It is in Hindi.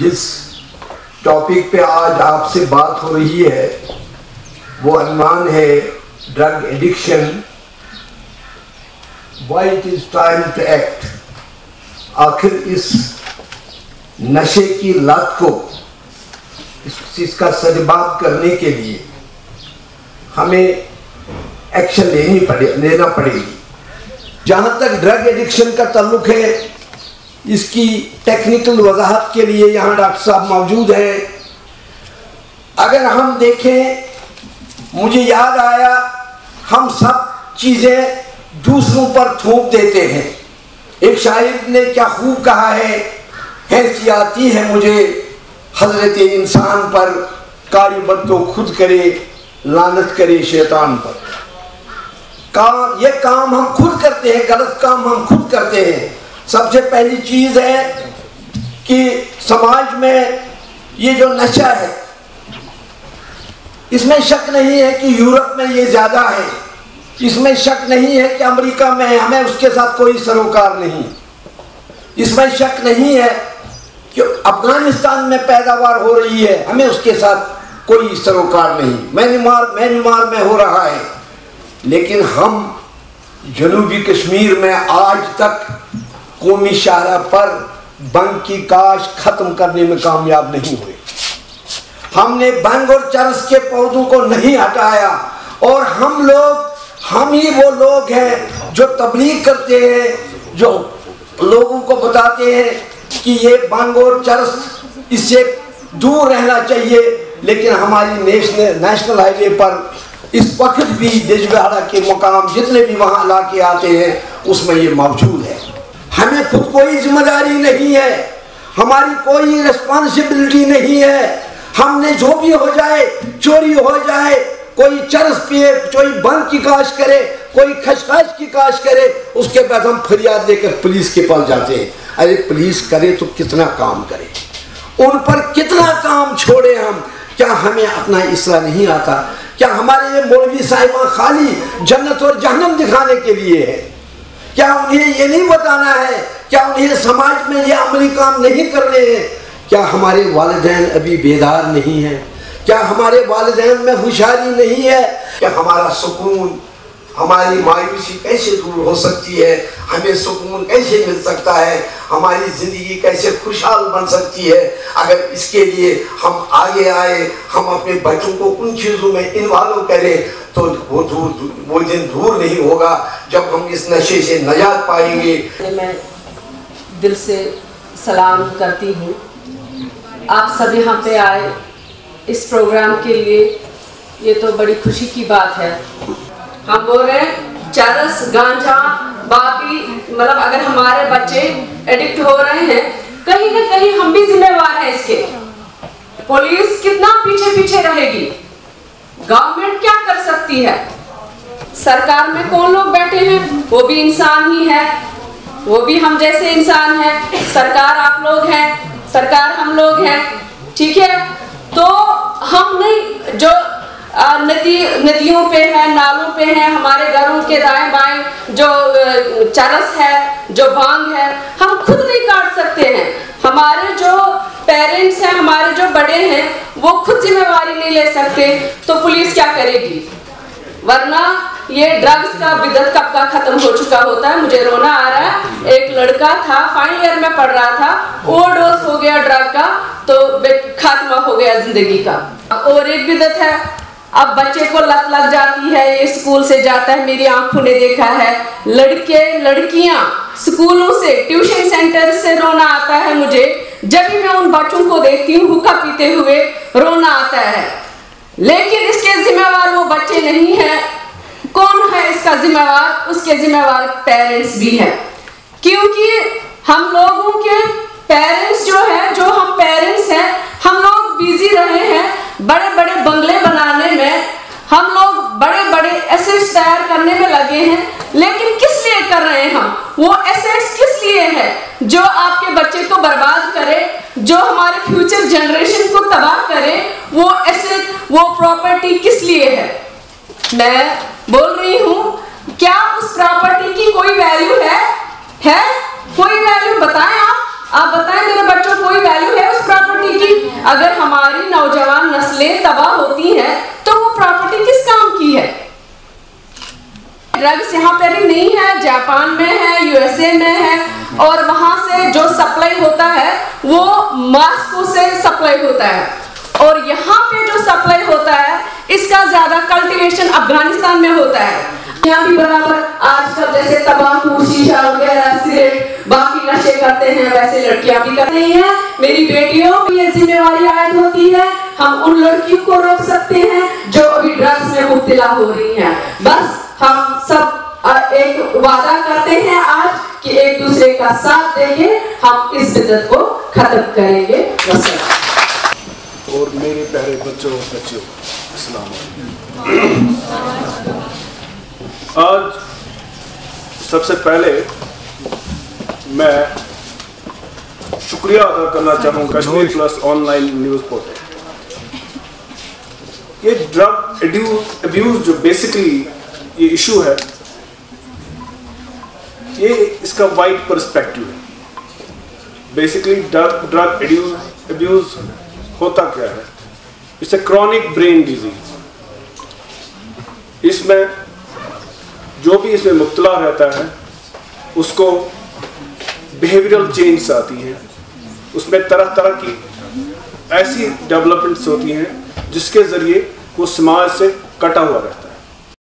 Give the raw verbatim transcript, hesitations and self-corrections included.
जिस टॉपिक पे आज आपसे बात हो रही है वो अनुमान है drug addiction, why it is time to act. आखिर इस नशे की लत को, इस इसका सद्भाव करने के लिए हमें एक्शन लेनी पड़े लेना पड़ेगी। जहाँ तक ड्रग एडिक्शन का ताल्लुक है, इसकी टेक्निकल वजाहत के लिए यहाँ डॉक्टर साहब मौजूद हैं। अगर हम देखें, मुझे याद आया, हम सब चीज़ें दूसरों पर थोप देते हैं। एक शायर ने क्या खूब कहा है, हंसी आती है मुझे हजरत इंसान पर, कारी बद तो खुद करे, लानत करे शैतान पर। काम ये काम हम खुद करते हैं, गलत काम हम खुद करते हैं। सबसे पहली चीज़ है कि समाज में ये जो नशा है, इसमें शक नहीं है कि यूरोप में ये ज़्यादा है, इसमें शक नहीं है कि अमेरिका में हमें उसके साथ कोई सरोकार नहीं, इसमें शक नहीं है कि अफगानिस्तान में पैदावार हो रही है, हमें उसके साथ कोई सरोकार नहीं, म्यांमार म्यांमार में हो रहा है। लेकिन हम जनूबी कश्मीर में आज तक कौमी शाहरा पर बंग की काश खत्म करने में कामयाब नहीं हुए। हमने बंग और चरस के पौधों को नहीं हटाया, और हम लोग हम ही वो लोग हैं जो तबलीग करते हैं, जो लोगों को बताते हैं कि ये बंग और चरस, इससे दूर रहना चाहिए। लेकिन हमारी नेशनल नेशनल हाईवे पर इस वक्त भी देशवाड़ा के मुकाम जितने भी वहाँ इलाके आते हैं उसमें ये मौजूद है। हमें खुद कोई जिम्मेदारी नहीं है, हमारी कोई रिस्पॉन्सिबिलिटी नहीं है। हमने जो भी हो जाए, चोरी हो जाए, कोई चरस पिए, कोई बंग की काश करे, कोई खसखस की काश करे, उसके बाद हम फरियाद लेकर पुलिस के पास जाते हैं। अरे पुलिस करे तो कितना काम करे, उन पर कितना काम छोड़े हम। क्या हमें अपना इसरा नहीं आता? क्या हमारे ये मौलवी साहिबा खाली जन्नत और जहन्नम दिखाने के लिए है? क्या उन्हें ये नहीं बताना है? क्या उन्हें समाज में ये अमली काम नहीं कर रहे हैं? क्या हमारे वालिदैन अभी बेदार नहीं है? क्या हमारे वालिदैन में होशियारी नहीं है? क्या हमारा सुकून, हमारी मायूसी कैसे दूर हो सकती है? हमें सुकून कैसे मिल सकता है? हमारी ज़िंदगी कैसे खुशहाल बन सकती है? अगर इसके लिए हम आगे आए, हम अपने बच्चों को उन चीज़ों में इन्वॉल्व करें, तो वो दूर वो दिन दूर नहीं होगा जब हम इस नशे से निजात पाएंगे। मैं दिल से सलाम करती हूँ। आप सब यहाँ पे आए इस प्रोग्राम के लिए, ये तो बड़ी खुशी की बात है। हम बोल रहे हैं चरस, गांजा, बाकी मतलब अगर हमारे बच्चे एडिक्ट हो रहे हैं, कहीं ना कहीं हम भी जिम्मेवार हैं इसके। पुलिस कितना पीछे पीछे रहेगी? गवर्नमेंट क्या कर सकती है? सरकार में कौन लोग बैठे हैं? वो भी इंसान ही है, वो भी हम जैसे इंसान हैं। सरकार आप लोग हैं, सरकार हम लोग हैं, ठीक है? तो हम नहीं, जो नदी नदियों पे है, नालों पे है, हमारे घरों के दाएं बाएं जो चरस है, जो भांग है, हम खुद नहीं काट सकते हैं। हमारे जो पेरेंट्स हैं, हमारे जो बड़े हैं, वो खुद जिम्मेवारी नहीं ले सकते, तो पुलिस क्या करेगी? वरना ये ड्रग्स का बिदत कब का खत्म हो चुका होता है। मुझे रोना आ रहा है। एक लड़का था, फाइनल ईयर में पढ़ रहा था, ओवरडोज हो गया ड्रग का, तो खात्मा हो गया जिंदगी का। और एक बिदत है, अब बच्चे को लत लग जाती है, ये स्कूल से जाता है, मेरी आंखों ने देखा है, लड़के लड़कियां स्कूलों से, ट्यूशन सेंटर से रोना आता है मुझे। जब भी मैं उन बच्चों को देखती हूँ हुक्का पीते हुए, रोना आता है। लेकिन इसके जिम्मेवार वो बच्चे नहीं हैं। कौन है इसका जिम्मेवार? उसके जिम्मेवार पेरेंट्स भी हैं, क्योंकि हम लोगों के पेरेंट्स जो है, जो हम पेरेंट्स हैं, हम लोग बिजी रहे हैं बड़े बड़े बंगले बनाने में, हम लोग बड़े बड़े एसेट्स तैयार करने में लगे हैं। लेकिन किस लिए कर रहे हैं हम? वो एसेट्स किस लिए है? जो आपके बच्चे को बर्बाद करे, जो हमारे फ्यूचर जनरेशन को तबाह करे, वो एसेट, वो प्रॉपर्टी किस लिए है? मैं बोल रही हूँ, क्या उस प्रॉपर्टी की कोई वैल्यू है? है कोई वैल्यू? बताएं आप आप बताएं मेरे बच्चों, कोई वैल्यू है उस प्रॉपर्टी अगर हमारी नौजवान नस्लें तबाह होती हैं तो वो प्रॉपर्टी किस काम की है? ड्रग्स यहाँ पर ही नहीं है, जापान में है, यूएसए में है, और वहां से जो सप्लाई होता है वो मॉस्को से सप्लाई होता है, और यहाँ पे जो सप्लाई होता है इसका ज्यादा कल्टीवेशन अफगानिस्तान में होता है। यहाँ भी बराबर आजकल जैसे तंबाकू, शीशा वगैरह, सिगरेट, बाकी नशे करते हैं, वैसे लड़कियां भी कर रही हैं। मेरी बेटियों की ये जिम्मेवारी आयद होती है, हम उन लड़कियों को रोक सकते हैं जो अभी ड्रग्स में मुब्तला हो रही हैं। बस हम सब एक वादा करते हैं आज कि एक दूसरे का साथ देके हम इस बिदअत को खत्म करेंगे। और मेरे प्यारे बच्चों और बच्चियों, अस्सलाम वालेकुम। आज सबसे पहले मैं शुक्रिया अदा करना चाहूँगा Kashmir plus online news portal. ये ड्रग अब्यूज जो बेसिकली ये इशू है, ये इसका वाइड पर्सपेक्टिव है। बेसिकली ड्रग ड्रग अब्यूज होता क्या है? It's a chronic brain disease. इसमें जो भी इसमें मुब्तला रहता है उसको बिहेवियरल चेंज आती हैं, उसमें तरह तरह की ऐसी डेवलपमेंट्स होती हैं जिसके ज़रिए वो समाज से कटा हुआ रहता है।